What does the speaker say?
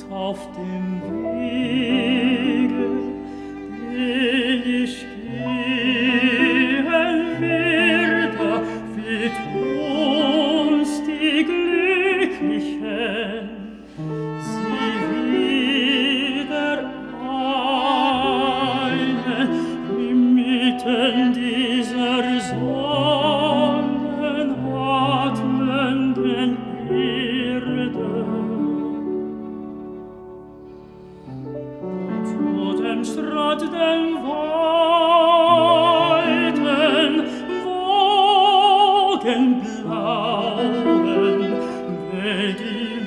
auf dem Wege, den ich gehen werde, wird uns die Glücklichen sie wieder einen inmitten dieser sonnenatmenden Erde. Zu dem Strand, dem weiten, wolkenblauen, will die